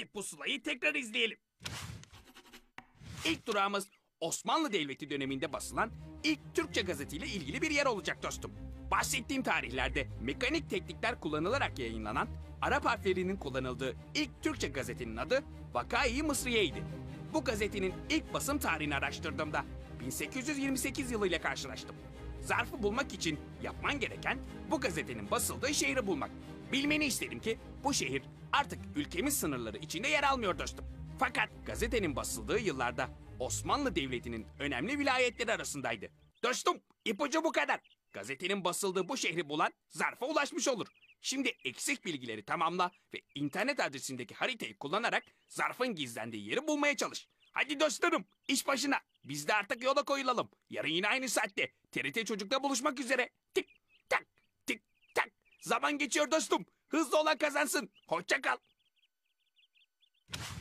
Hadi pusulayı tekrar izleyelim. İlk durağımız Osmanlı Devleti döneminde basılan ilk Türkçe gazetiyle ilgili bir yer olacak dostum. Bahsettiğim tarihlerde mekanik teknikler kullanılarak yayınlanan Arap harflerinin kullanıldığı ilk Türkçe gazetenin adı Vakai Mısriye'ydi. Bu gazetenin ilk basım tarihini araştırdığımda 1828 yılıyla karşılaştım. Zarfı bulmak için yapman gereken bu gazetenin basıldığı şehri bulmak. Bilmeni isterim ki bu şehir artık ülkemiz sınırları içinde yer almıyor dostum. Fakat gazetenin basıldığı yıllarda Osmanlı Devleti'nin önemli vilayetleri arasındaydı. Dostum, ipucu bu kadar. Gazetenin basıldığı bu şehri bulan zarfa ulaşmış olur. Şimdi eksik bilgileri tamamla ve internet adresindeki haritayı kullanarak zarfın gizlendiği yeri bulmaya çalış. Hadi dostlarım, iş başına. Biz de artık yola koyulalım. Yarın yine aynı saatte TRT Çocuk'ta buluşmak üzere. Tik tak, tik tak. Zaman geçiyor dostum. Hızlı olan kazansın. Hoşça kal.